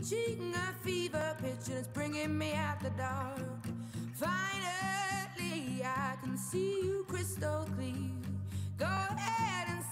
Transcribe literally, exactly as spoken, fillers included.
reaching a fever pitch and it's bringing me out the dark. Finally, I can see you crystal clear. Go ahead and